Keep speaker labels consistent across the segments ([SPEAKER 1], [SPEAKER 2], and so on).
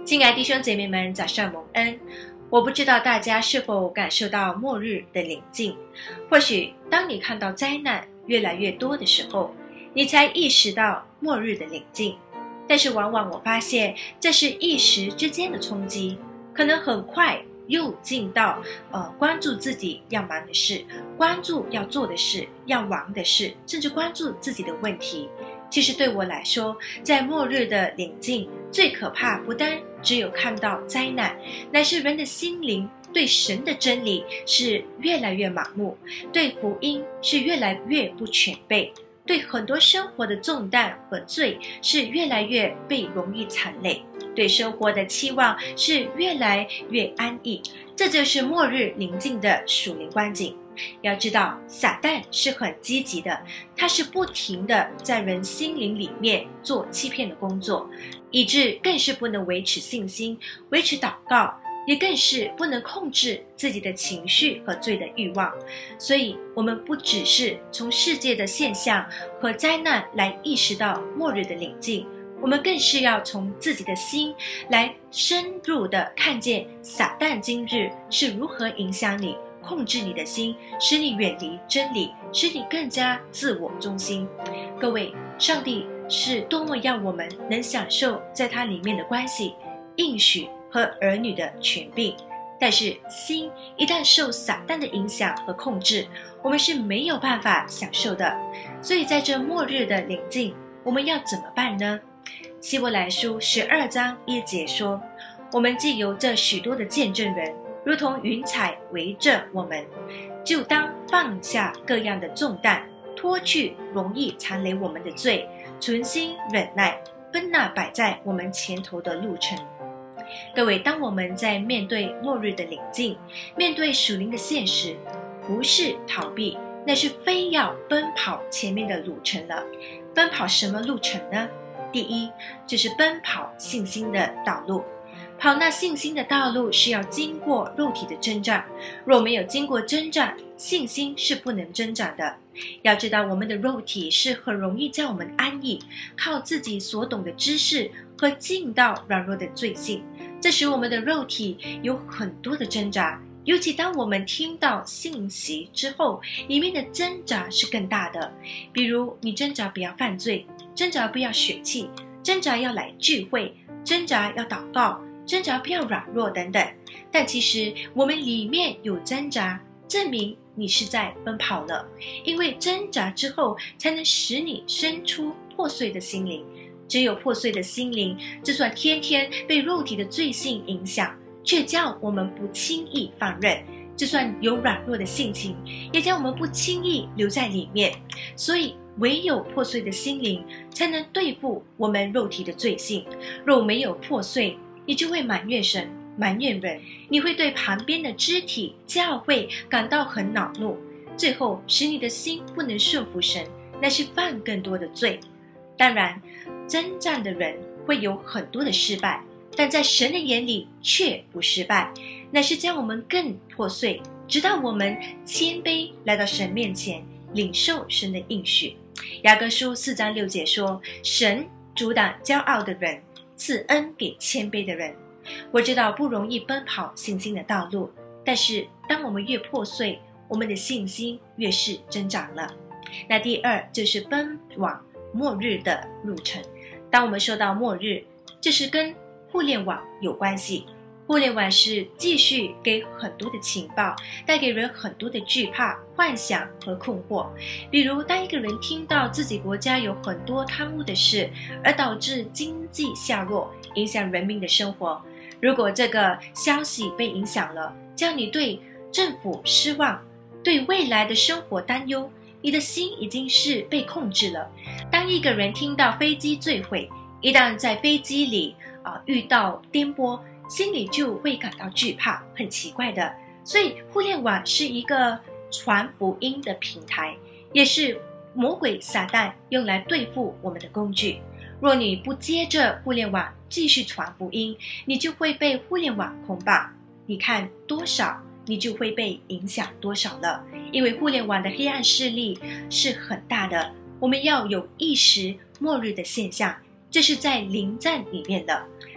[SPEAKER 1] 亲爱的弟兄姐妹们，早上蒙恩。我不知道大家是否感受到末日的临近，或许当你看到灾难越来越多的时候，你才意识到末日的临近。但是往往我发现这是一时之间的冲击，可能很快又进到关注自己要忙的事，关注要做的事，要玩的事，甚至关注自己的问题。其实对我来说，在末日的临近，最可怕不单只有看到灾难，乃是人的心灵对神的真理是越来越盲目，对福音是越来越不全备，对很多生活的重担和罪是越来越被容易缠累，对生活的期望是越来越安逸。这就是末日临近的属灵光景。要知道，撒旦是很积极的，他是不停的在人心灵里面做欺骗的工作，以致更是不能维持信心，维持祷告，也更是不能控制自己的情绪和罪的欲望。所以我们不只是从世界的现象和灾难来意识到末日的临近，我们更是要从自己的心来深入的看见撒旦今日是如何影响你，控制你的心，使你远离真理，使你更加自我中心。各位，上帝是多么要我们能享受在他里面的关系、应许和儿女的权柄，但是心一旦受撒旦的影响和控制，我们是没有办法享受的。所以在这末日的临近，我们要怎么办呢？希伯来书12章1节说，我们既有这许多的见证人，如同云彩围着我们，就当放下各样的重担，脱去容易缠累我们的罪，存心忍耐，奔那摆在我们前头的路程。各位，当我们在面对末日的临近，面对属灵的现实，不是逃避，那是非要奔跑前面的路程了。奔跑什么路程呢？第一，就是奔跑信心的道路。跑那信心的道路是要经过肉体的征战，若没有经过征战，信心是不能增长的。要知道，我们的肉体是很容易叫我们安逸，靠自己所懂的知识和进到软弱的罪性，这使我们的肉体有很多的挣扎。尤其当我们听到信息之后，里面的挣扎是更大的。比如你挣扎不要犯罪，挣扎不要血气，挣扎要来聚会，挣扎要祷告，挣扎不要软弱等等。但其实我们里面有挣扎，证明你是在奔跑了，因为挣扎之后才能使你生出破碎的心灵。只有破碎的心灵，就算天天被肉体的罪性影响，却叫我们不轻易放任，就算有软弱的性情，也叫我们不轻易留在里面。所以唯有破碎的心灵才能对付我们肉体的罪性。若没有破碎，你就会埋怨神，埋怨人，你会对旁边的肢体教会感到很恼怒，最后使你的心不能顺服神，那是犯更多的罪。当然，征战的人会有很多的失败，但在神的眼里却不失败，乃是将我们更破碎，直到我们谦卑来到神面前，领受神的应许。雅各书4章6节说，神阻挡骄傲的人，赐恩给谦卑的人。我知道不容易奔跑信心的道路，但是当我们越破碎，我们的信心越是增长了。那第二就是奔往末日的路程。当我们说到末日，这是跟互联网有关系。互联网是继续给很多的情报，带给人很多的惧怕、幻想和困惑。比如当一个人听到自己国家有很多贪污的事，而导致经济下落，影响人民的生活，如果这个消息被影响了，叫你对政府失望，对未来的生活担忧，你的心已经是被控制了。当一个人听到飞机坠毁，一旦在飞机里遇到颠簸，心里就会感到惧怕，很奇怪的。所以互联网是一个传福音的平台，也是魔鬼撒旦用来对付我们的工具。若你不接着互联网继续传福音，你就会被互联网捆绑，你看多少，你就会被影响多少了。因为互联网的黑暗势力是很大的，我们要有意识末日的现象，这是在临战里面的。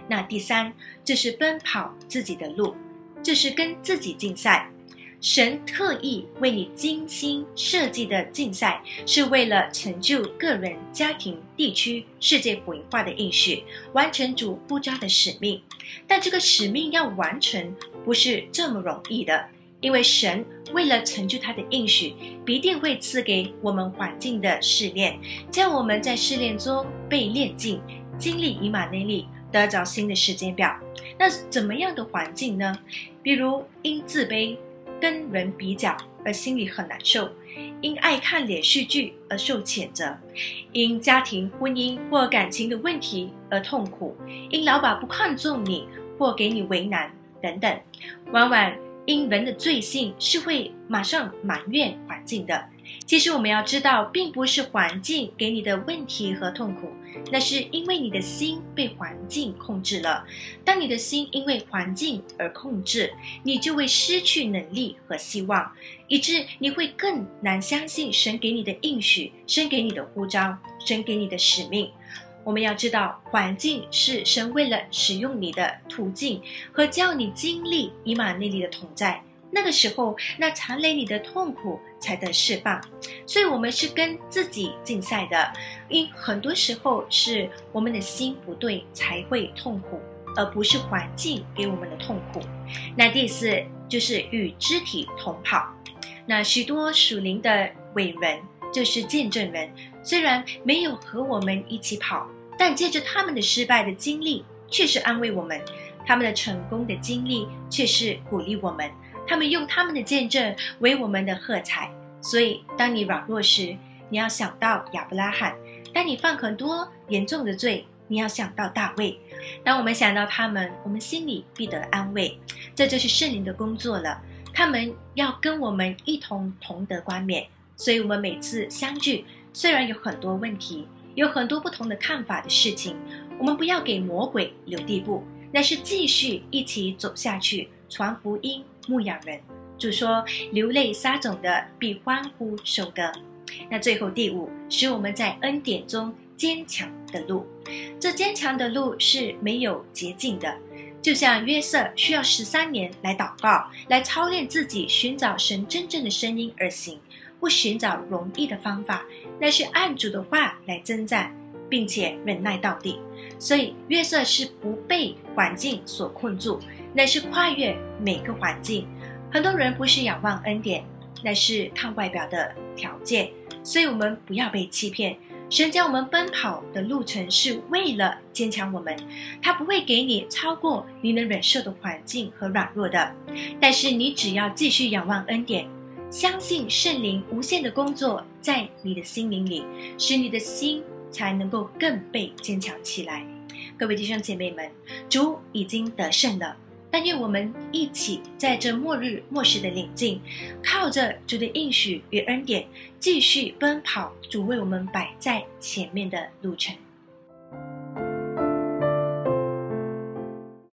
[SPEAKER 1] 那第三就是奔跑自己的路，就是跟自己竞赛。神特意为你精心设计的竞赛，是为了成就个人、家庭、地区、世界福音化的应许，完成主呼召的使命。但这个使命要完成，不是这么容易的，因为神为了成就他的应许，必定会赐给我们环境的试炼，叫我们在试炼中被炼净，经历以马内利，得着新的时间表。那怎么样的环境呢？比如因自卑跟人比较而心里很难受，因爱看连续剧而受谴责，因家庭、婚姻或感情的问题而痛苦，因老板不看重你或给你为难等等。往往因人的罪性是会马上埋怨环境的。其实我们要知道，并不是环境给你的问题和痛苦，那是因为你的心被环境控制了。当你的心因为环境而控制，你就会失去能力和希望，以致你会更难相信神给你的应许，神给你的呼召，神给你的使命。我们要知道，环境是神为了使用你的途径和叫你经历以马内利的同在，那个时候那缠累你的痛苦才得释放。所以我们是跟自己竞赛的，因很多时候是我们的心不对才会痛苦，而不是环境给我们的痛苦。那第四就是与肢体同跑。那许多属灵的伟人就是见证人，虽然没有和我们一起跑，但借着他们的失败的经历却是安慰我们，他们的成功的经历却是鼓励我们，他们用他们的见证为我们的喝彩。所以当你软弱时，你要想到亚伯拉罕；当你犯很多严重的罪，你要想到大卫。当我们想到他们，我们心里必得安慰。这就是圣灵的工作了，他们要跟我们一同得冠冕。所以我们每次相聚，虽然有很多问题，有很多不同的看法的事情，我们不要给魔鬼留地步，那是继续一起走下去，传福音，牧养人。主说，流泪撒种的必欢呼收割。那最后第五，使我们在恩典中坚强的路。这坚强的路是没有捷径的，就像约瑟需要13年来祷告，来操练自己寻找神真正的声音而行，不寻找容易的方法，那是按主的话来征战，并且忍耐到底。所以约瑟是不被环境所困住，那是跨越每个环境。很多人不是仰望恩典，那是看外表的条件，所以我们不要被欺骗。神将我们奔跑的路程是为了坚强我们，他不会给你超过你能忍受的环境和软弱的。但是你只要继续仰望恩典，相信圣灵无限的工作在你的心灵里，使你的心才能够更被坚强起来。各位弟兄姐妹们，主已经得胜了，但愿我们一起在这末日末时的临近，靠着主的应许与恩典，继续奔跑主为我们摆在前面的路程。